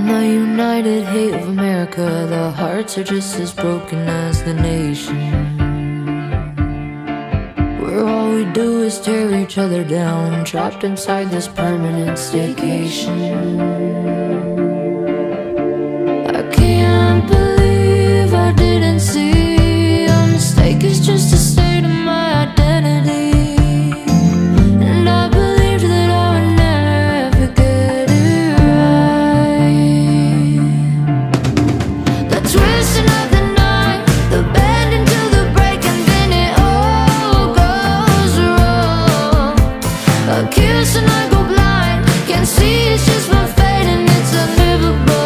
the united hate of America, the hearts are just as broken as the nation. Where all we do is tear each other down, trapped inside this permanent staycation. I can't believe I didn't see a mistake is just a state of my identity. And I believed that I would never get it right. The twisting of the night, the bending to the break, and then it all goes wrong. A kiss and I go blind, can't see it's just my fate and it's unlivable.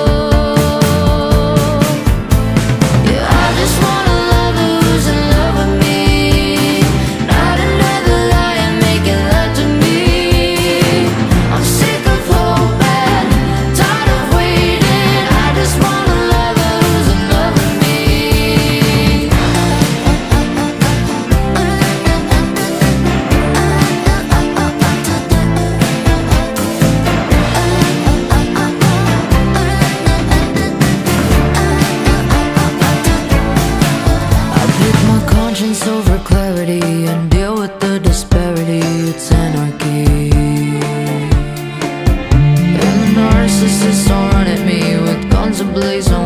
Over clarity and deal with the disparity, it's anarchy. And the narcissists all run at me with guns ablaze.